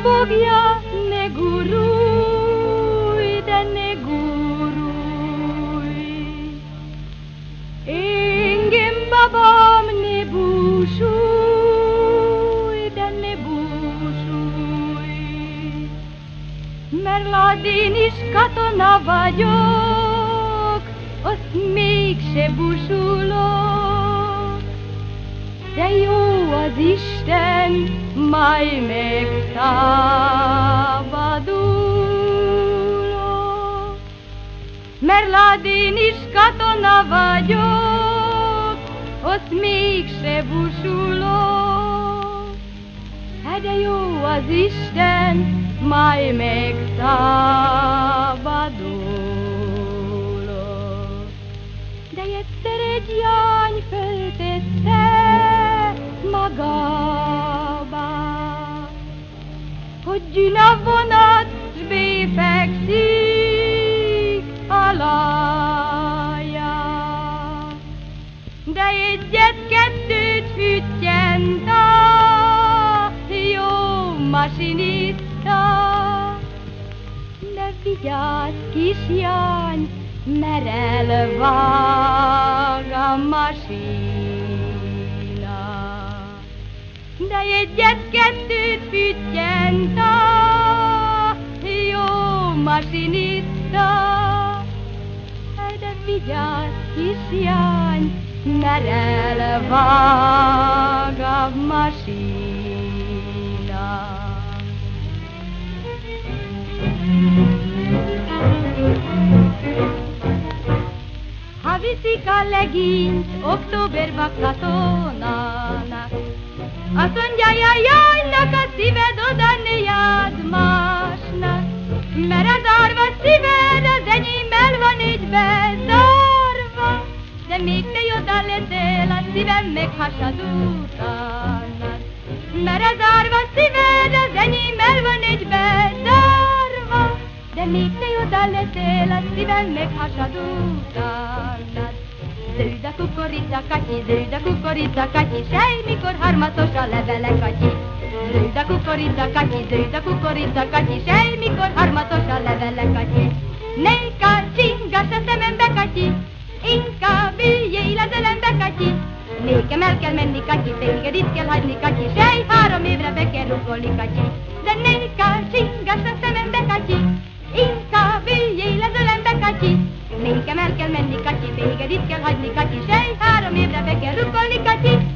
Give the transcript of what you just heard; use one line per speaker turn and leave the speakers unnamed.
fogja, ne gurulj, de ne gurulj. Engem babám, ne búsulj, de ne búsulj. Mert lát, én is katona vagyok, azt mégse búsulok. De jó az Isten, majd megszabadulok. Mert lát, én is katona vagyok, azt mégse búsulok. Hát de jó az Isten, majd megszabadulok. De egyszer egy jány föltette magába, hogy jön a vonat, s befekszik alája. De egyet-kettőt füttyent a jó masinista. De vigyázz, kisjány, mert elvág a masina. De egyet-kettőt füttyent a jó masinista. De vigyázz, kisjány, mert elvág a masina. Ha viszik a legényt októberba katonának, azt mondja, jajnak a szíved oda ne jádd másnak, mert az árva szíved az enyémmel van egybe zárva, de még te oda leszel, a szívem meghasad utánad. Mert az árva szíved az enyémmel van egybe zárva, de még te oda leszel, a szívem meghasad utánad. Zöld a kukorica, Katyi, zöld a kukorica, Katyi, sej, mikor harmatos a levele, Katyi. Zöld a kukorica, Katyi, zöld a kukorica, Katyi, sej, mikor harmatos a levele, Katyi. Ne kacsingass a szemembe, Katyi, inkább üljél az ölembe, Katyi. Nékem el kell menni, Katyi, téged itt kell hagyni, Katyi, sej, 3 évre be kell rugolni, Katyi. De ne kacsingass a szemembe, Katyi, inkább üljél az ölembe, Katyi. Nékem el kell menni, Katyi, téged itt kell hagyni, Katyi, sej, 3 évre be kell rugolni, Katyi.